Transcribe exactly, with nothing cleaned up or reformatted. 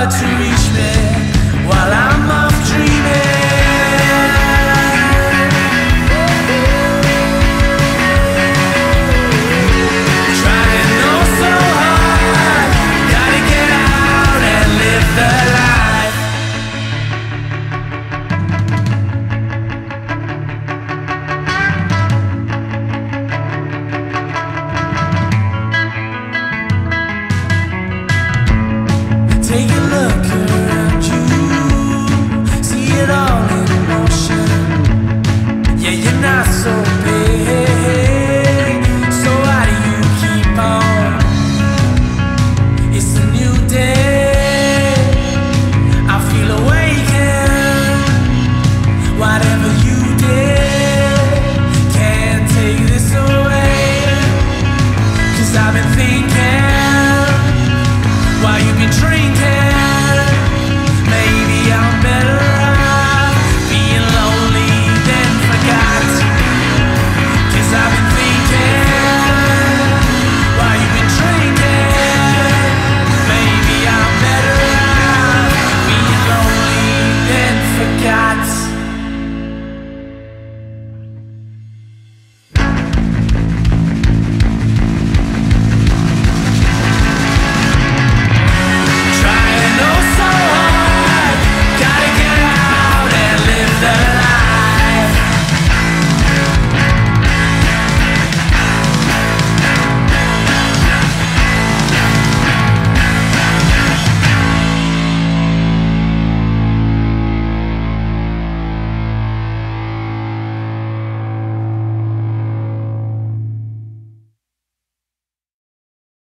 hard to reach me while I'm off dreaming. Trying oh so hard, gotta get out and live the life. Take a look around you, see it all in motion. Yeah, you're not so big, so why do you keep on? It's a new day, I feel awakened. Whatever you did can't take this away. Cause I've been thinking while you've been drinking.